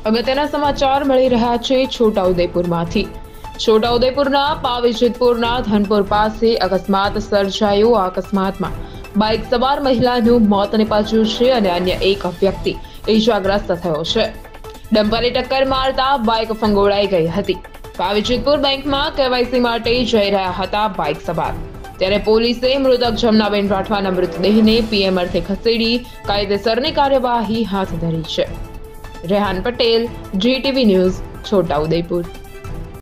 અગત્યના સમાચાર મળી રહ્યા છે છોટાઉદેપુરમાંથી। છોટાઉદેપુરના પાવીજેતપુરના ધનપુર પાસે અકસ્માત સર્જાયો। આ અકસ્માતમાં બાઇક સવાર મહિલાનું મોત નિપજ્યું છે અને અન્ય એક વ્યક્તિ ઇજાગ્રસ્ત થયો છે। ડમ્પરે ટક્કર મારતા બાઇક ફંગોળાઈ ગઈ હતી। પાવીજેતપુર બેંકમાં કેવાયસી માટે જઈ રહ્યા હતા બાઇક સવાર, ત્યારે પોલીસે મૃતક જમનાબેન રાઠવાના મૃતદેહને પીએમ અર્થે ખસેડી કાયદેસરની કાર્યવાહી હાથ ધરી છે। Rehan Patel, GTV news, Chhota Udepur.